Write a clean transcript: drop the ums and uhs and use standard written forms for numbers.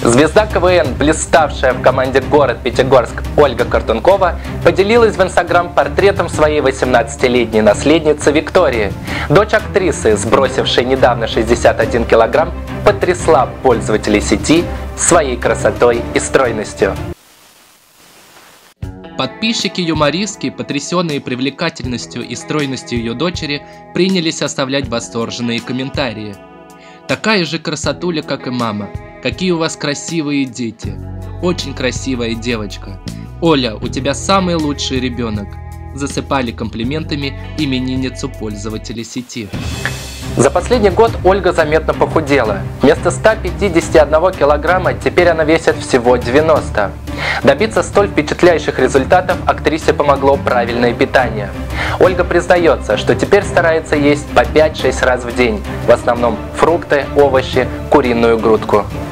Звезда КВН, блиставшая в команде «Город Пятигорск» Ольга Картункова, поделилась в Инстаграм портретом своей 18-летней наследницы Виктории. Дочь актрисы, сбросившей недавно 61 килограмм, потрясла пользователей сети своей красотой и стройностью. Подписчики юмористки, потрясенные привлекательностью и стройностью ее дочери, принялись оставлять восторженные комментарии. «Такая же красотуля, как и мама. Какие у вас красивые дети. Очень красивая девочка. Оля, у тебя самый лучший ребенок». Засыпали комплиментами именинницу пользователи сети. За последний год Ольга заметно похудела. Вместо 151 килограмма теперь она весит всего 90. Добиться столь впечатляющих результатов актрисе помогло правильное питание. Ольга признается, что теперь старается есть по 5-6 раз в день, в основном фрукты, овощи, куриную грудку.